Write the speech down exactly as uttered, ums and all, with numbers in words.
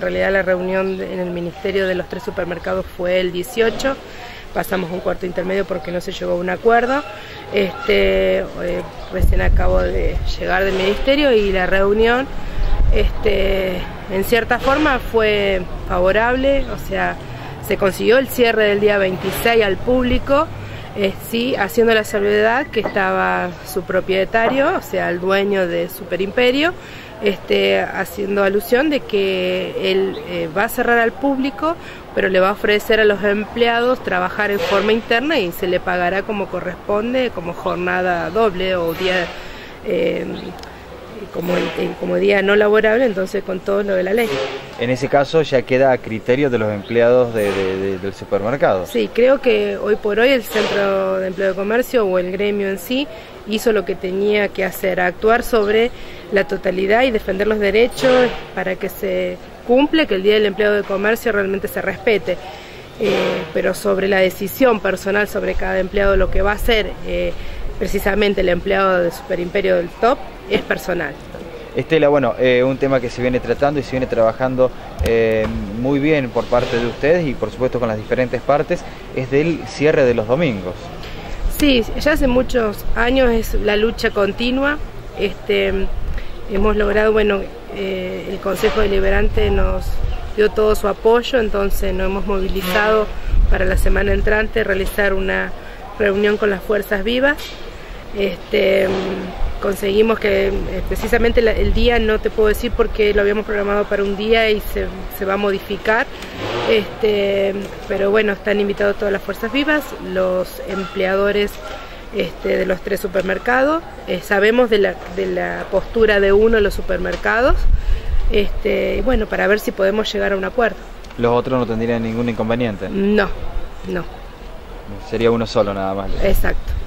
En realidad la reunión en el Ministerio de los tres supermercados fue el dieciocho, pasamos un cuarto intermedio porque no se llegó a un acuerdo. Este, eh, recién acabo de llegar del Ministerio y la reunión este, en cierta forma fue favorable, o sea, se consiguió el cierre del día veintiséis al público, eh, sí, haciendo la salvedad que estaba su propietario, o sea, el dueño de Superimperio, Este, haciendo alusión de que él eh, va a cerrar al público, pero le va a ofrecer a los empleados trabajar en forma interna y se le pagará como corresponde, como jornada doble o día eh, como, como día no laborable, entonces con todo lo de la ley. En ese caso ya queda a criterio de los empleados de, de, de, del supermercado. Sí, creo que hoy por hoy el Centro de Empleo de Comercio o el gremio en sí hizo lo que tenía que hacer, actuar sobre la totalidad y defender los derechos para que se cumple, que el Día del Empleado de Comercio realmente se respete. Eh, pero sobre la decisión personal sobre cada empleado, lo que va a hacer eh, precisamente el empleado de Superimperio del Top es personal. Estela, bueno, eh, un tema que se viene tratando y se viene trabajando eh, muy bien por parte de ustedes y por supuesto con las diferentes partes, es del cierre de los domingos. Sí, ya hace muchos años es la lucha continua. Este, hemos logrado, bueno, eh, el Consejo Deliberante nos dio todo su apoyo, entonces nos hemos movilizado para la semana entrante realizar una reunión con las fuerzas vivas. Este, conseguimos que eh, precisamente la, el día no te puedo decir porque lo habíamos programado para un día y se, se va a modificar, este, pero bueno, están invitados todas las fuerzas vivas, los empleadores este, de los tres supermercados, eh, sabemos de la, de la postura de uno de los supermercados, este, bueno, para ver si podemos llegar a un acuerdo. ¿Los otros no tendrían ningún inconveniente? No, no. Sería uno solo nada más. Exacto.